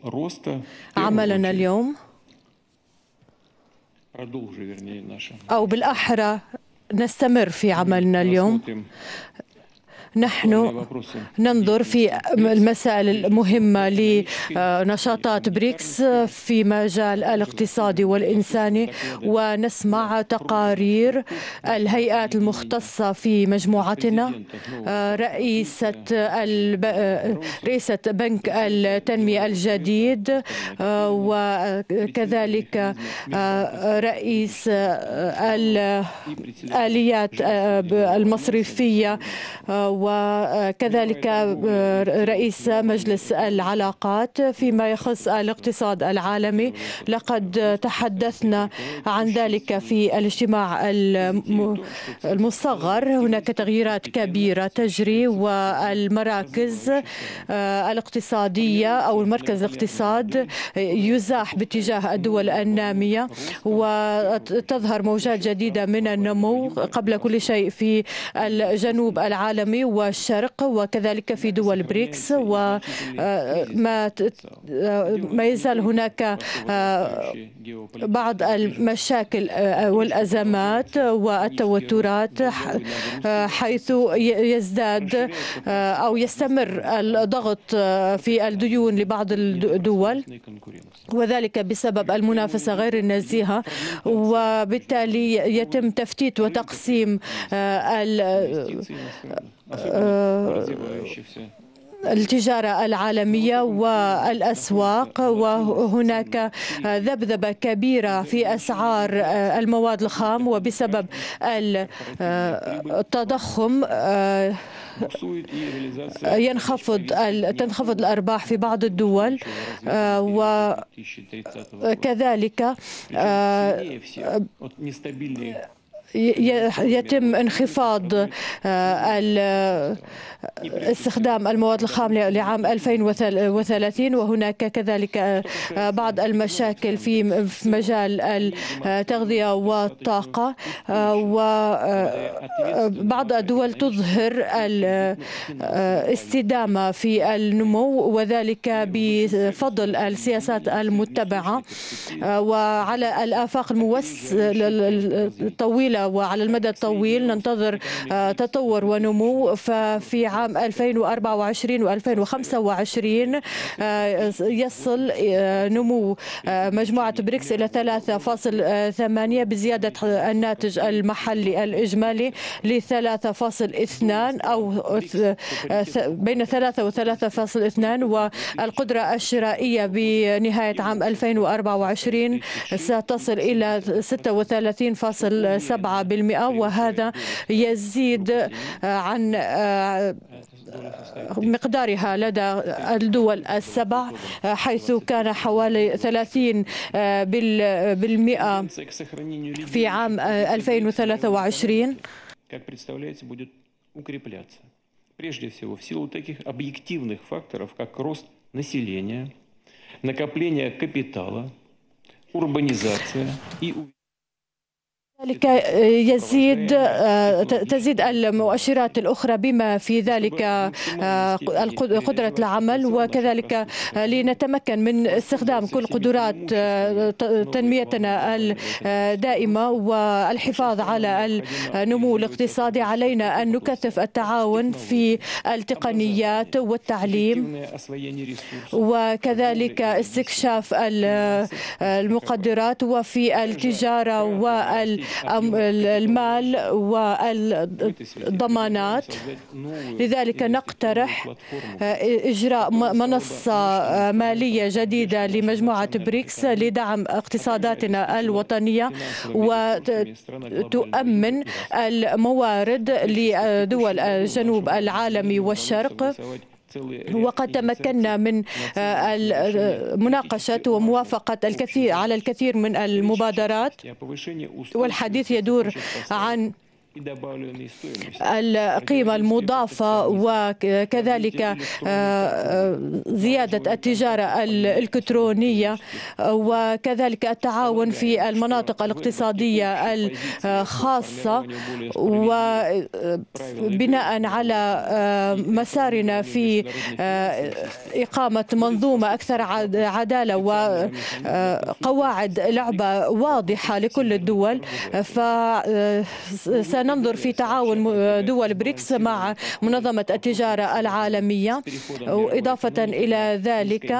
عملنا اليوم، أو بالأحرى نستمر في عملنا اليوم. نحن ننظر في المسائل المهمة لنشاطات بريكس في مجال الاقتصادي والإنساني، ونسمع تقارير الهيئات المختصة في مجموعتنا. رئيسة بنك التنمية الجديد، وكذلك رئيس الآليات المصرفية، وكذلك رئيس مجلس العلاقات فيما يخص الاقتصاد العالمي. لقد تحدثنا عن ذلك في الاجتماع المصغر. هناك تغييرات كبيرة تجري، والمراكز الاقتصادية أو المركز الاقتصاد يزاح باتجاه الدول النامية، وتظهر موجات جديدة من النمو قبل كل شيء في الجنوب العالمي والشرق، وكذلك في دول بريكس. وما يزال هناك بعض المشاكل والأزمات والتوترات، حيث يزداد أو يستمر الضغط في الديون لبعض الدول، وذلك بسبب المنافسة غير النزيهة، وبالتالي يتم تفتيت وتقسيم التجارة العالمية والأسواق، وهناك ذبذبة كبيرة في أسعار المواد الخام، وبسبب التضخم تنخفض الأرباح في بعض الدول، وكذلك يتم انخفاض استخدام المواد الخام لعام 2030، وهناك كذلك بعض المشاكل في مجال التغذية والطاقة، وبعض الدول تظهر الاستدامة في النمو، وذلك بفضل السياسات المتبعة. وعلى الآفاق الطويلة وعلى المدى الطويل ننتظر تطور ونمو. ففي عام 2024 و2025 يصل نمو مجموعة بريكس إلى 3.8 بزيادة الناتج المحلي الإجمالي ل 3.2 أو بين 3 و 3.2، والقدرة الشرائية بنهاية عام 2024 ستصل إلى 36.7%، وهذا يزيد عن مقدارها لدى الدول السبع، حيث كان حوالي 30% في عام 2023. Прежде всего, в силу таких объективных факторов, как рост населения, накопление капитала, урбанизация и ذلك تزيد المؤشرات الأخرى بما في ذلك قدرة العمل، وكذلك لنتمكن من استخدام كل قدرات تنميتنا الدائمة والحفاظ على النمو الاقتصادي. علينا أن نكثف التعاون في التقنيات والتعليم، وكذلك استكشاف المقدرات وفي التجارة والمال والضمانات. لذلك نقترح إجراء منصة مالية جديدة لمجموعة بريكس لدعم اقتصاداتنا الوطنية، وتؤمن الموارد لدول الجنوب العالمي والشرق. وقد تمكنا من مناقشة وموافقة على الكثير من المبادرات، والحديث يدور عن القيمة المضافة وكذلك زيادة التجارة الإلكترونية وكذلك التعاون في المناطق الاقتصادية الخاصة وبناء على مسارنا في إقامة منظومة أكثر عدالة وقواعد لعبة واضحة لكل الدول. فسننظر في تعاون دول بريكس مع منظمة التجارة العالمية. وإضافة إلى ذلك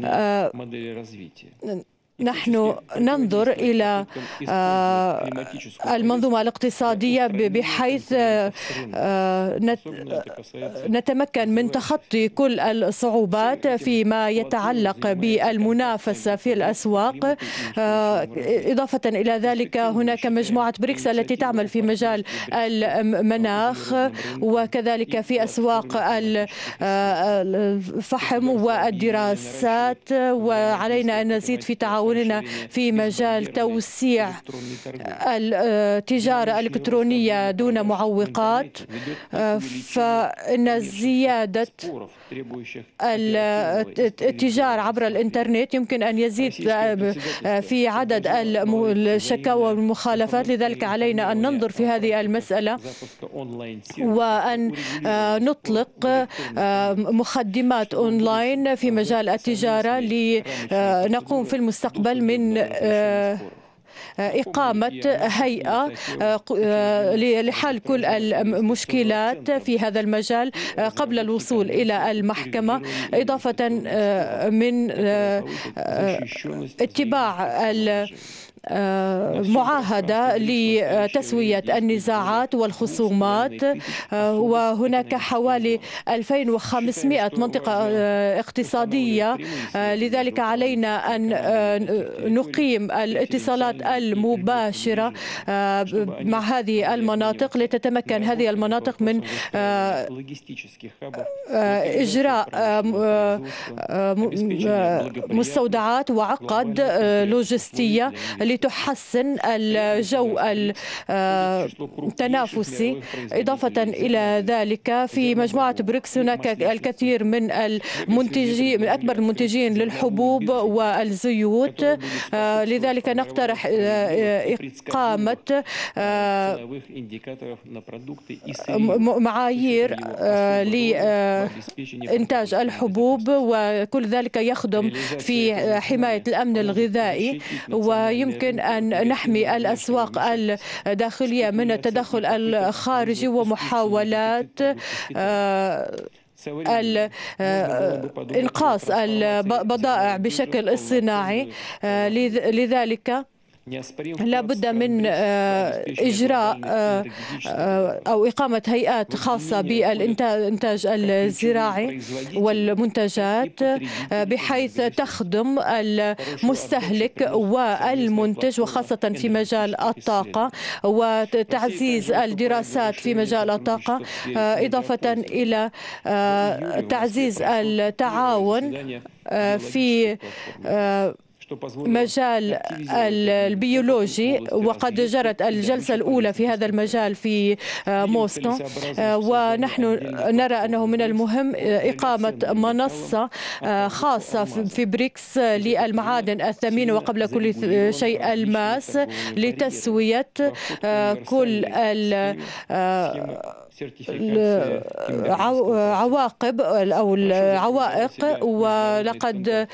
نحن ننظر إلى المنظومة الاقتصادية بحيث نتمكن من تخطي كل الصعوبات فيما يتعلق بالمنافسة في الأسواق. إضافة إلى ذلك هناك مجموعة بريكس التي تعمل في مجال المناخ وكذلك في أسواق الفحم والدراسات، وعلينا أن نزيد في تعاوننا في مجال توسيع التجارة الإلكترونية دون معوقات. فإن زيادة التجارة عبر الإنترنت يمكن أن يزيد في عدد الشكاوى والمخالفات. لذلك علينا أن ننظر في هذه المسألة وأن نطلق مخدمات أونلاين في مجال التجارة لنقوم في المستقبل من إقامة هيئة لحل كل المشكلات في هذا المجال قبل الوصول إلى المحكمة، إضافة من اتباع معاهدة لتسوية النزاعات والخصومات. وهناك حوالي 2500 منطقة اقتصادية، لذلك علينا أن نقيم الاتصالات المباشرة مع هذه المناطق لتتمكن هذه المناطق من إجراء مستودعات وعقد لوجستية لتحسن الجو التنافسي. إضافة إلى ذلك في مجموعة بريكس هناك الكثير من المنتجين، من أكبر المنتجين للحبوب والزيوت. لذلك نقترح إقامة معايير لإنتاج الحبوب، وكل ذلك يخدم في حماية الأمن الغذائي. ويمكن أن نحمي الأسواق الداخلية من التدخل الخارجي ومحاولات إنقاص البضائع بشكل صناعي. لذلك لا بد من إجراء أو إقامة هيئات خاصة بالإنتاج الزراعي والمنتجات بحيث تخدم المستهلك والمنتج، وخاصة في مجال الطاقة وتعزيز الدراسات في مجال الطاقة، إضافة إلى تعزيز التعاون في مجال البيولوجي. وقد جرت الجلسة الأولى في هذا المجال في موسكو، ونحن نرى أنه من المهم إقامة منصة خاصة في بريكس للمعادن الثمينة وقبل كل شيء الماس لتسوية كل العواقب أو العوائق. ولقد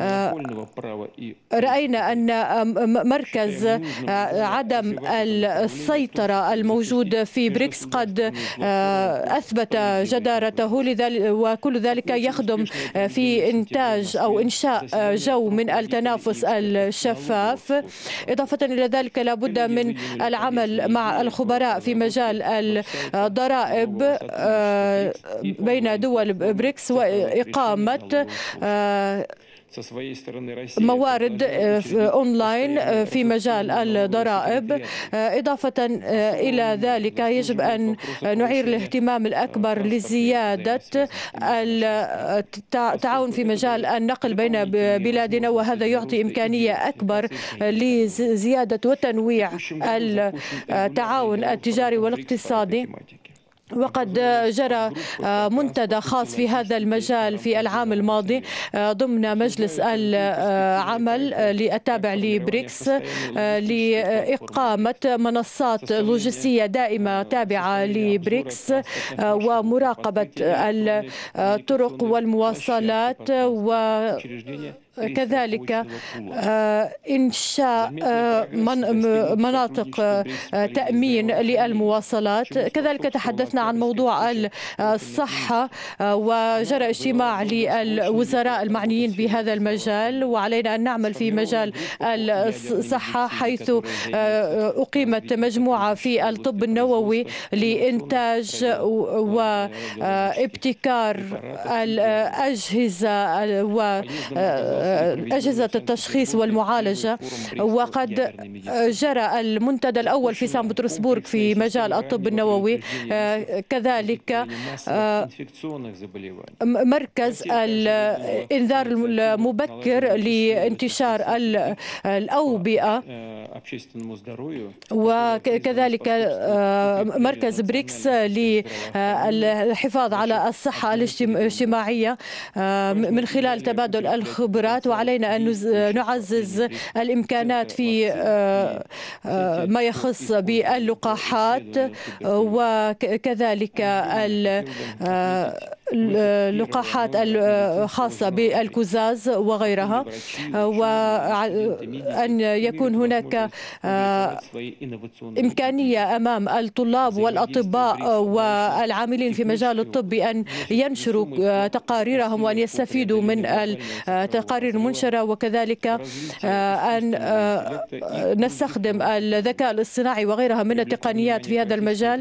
رأينا أن مركز عدم السيطرة الموجود في بريكس قد أثبت جدارته، وكل ذلك يخدم في إنتاج أو إنشاء جو من التنافس الشفاف. إضافة إلى ذلك لا بد من العمل مع الخبراء في مجال الضرائب بين دول بريكس وإقامة موارد أونلاين في مجال الضرائب. إضافة إلى ذلك يجب أن نعير الاهتمام الأكبر لزيادة التعاون في مجال النقل بين بلادنا، وهذا يعطي إمكانية أكبر لزيادة وتنويع التعاون التجاري والاقتصادي. وقد جرى منتدى خاص في هذا المجال في العام الماضي ضمن مجلس العمل التابع لبريكس لإقامة منصات لوجستية دائمة تابعة لبريكس ومراقبة الطرق والمواصلات، وكذلك إنشاء مناطق تأمين للمواصلات. كذلك تحدثنا عن موضوع الصحة، وجرى اجتماع للوزراء المعنيين بهذا المجال، وعلينا أن نعمل في مجال الصحة، حيث أقيمت مجموعة في الطب النووي لإنتاج وابتكار الأجهزة وأجهزة التشخيص والمعالجة. وقد جرى المنتدى الأول في سان بطرسبورغ في مجال الطب النووي. كذلك مركز الإنذار المبكر لانتشار الأوبئة، وكذلك مركز بريكس للحفاظ على الصحة الاجتماعية من خلال تبادل الخبرات. وعلينا أن نعزز الإمكانات في ما يخص باللقاحات، وكذلك اللقاحات الخاصة بالكزاز وغيرها، وأن يكون هناك إمكانية أمام الطلاب والأطباء والعاملين في مجال الطب أن ينشروا تقاريرهم وأن يستفيدوا من التقارير المنشرة، وكذلك أن نستخدم الذكاء الاصطناعي وغيرها من التقنيات في هذا المجال.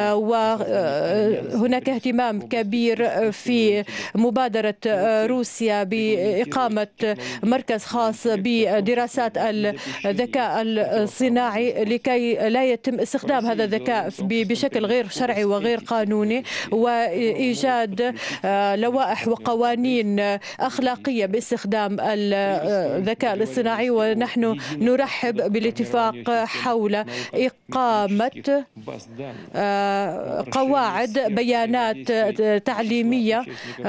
وهناك اهتمام كبير في مبادرة روسيا بإقامة مركز خاص بدراسات الذكاء الصناعي لكي لا يتم استخدام هذا الذكاء بشكل غير شرعي وغير قانوني، وإيجاد لوائح وقوانين أخلاقية باستخدام الذكاء الاصطناعي. ونحن نرحب بالاتفاق حول إقامة قواعد بيانات تعليمية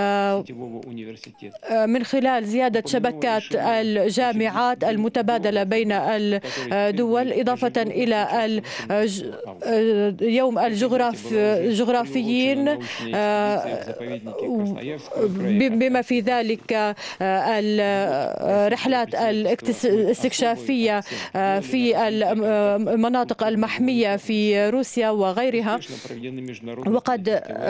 من خلال زيادة شبكات الجامعات المتبادلة بين الدول، إضافة إلى يوم الجغرافيين بما في ذلك الرحلات الاستكشافية في المناطق المحمية في روسيا وغيرها. وقد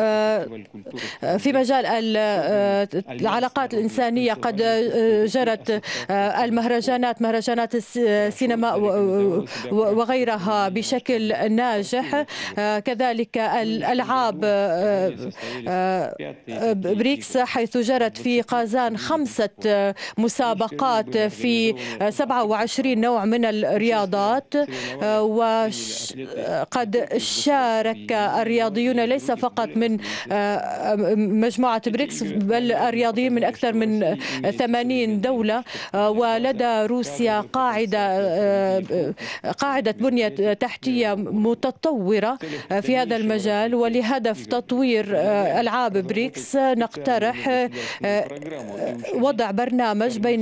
في مجال العلاقات الإنسانية قد جرت مهرجانات السينما وغيرها بشكل ناجح. كذلك الألعاب بريكس، حيث جرت في قازان 5 مسابقات في 27 نوع من الرياضات، وقد شارك الرياضيون ليس فقط من مجموعة بريكس بل الرياضيين من أكثر من 80 دولة. ولدى روسيا قاعدة بنية تحتية متطورة في هذا المجال. ولهدف تطوير ألعاب بريكس نقترح وضع برنامج بين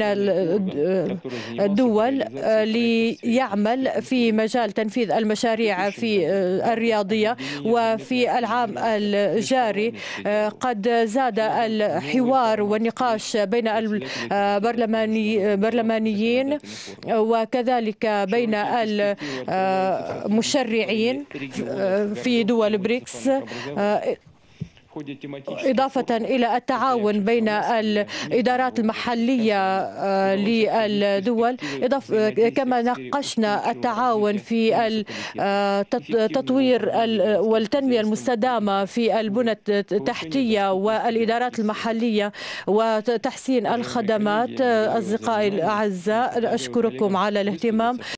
الدول ليعمل في مجال تنفيذ المشاريع في الرياضية. وفي العام الجاري قد زاد الحوار والنقاش بين البرلمانيين وكذلك بين المشرعين في دول بريكس، إضافة إلى التعاون بين الإدارات المحلية للدول، كما ناقشنا التعاون في التطوير والتنمية المستدامة في البنى التحتية والإدارات المحلية وتحسين الخدمات. أصدقائي الأعزاء، أشكركم على الاهتمام.